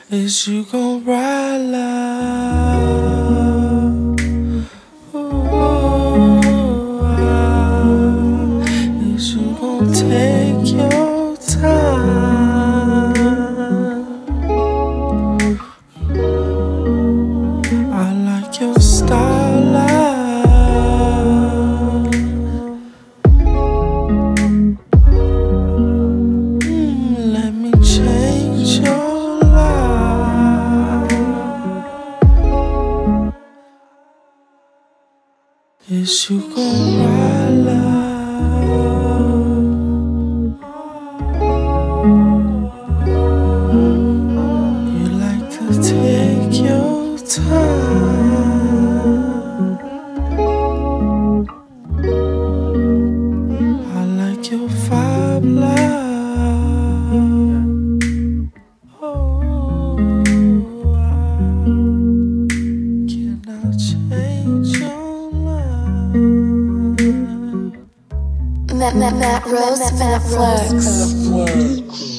Is you gon' ride love? Ooh, is you gon' take your time? I like your style. Let me change your life. Is you gon' ride love? You like to take your time. I like your vibe, love. Oh, can I change your life? That Rose Flux.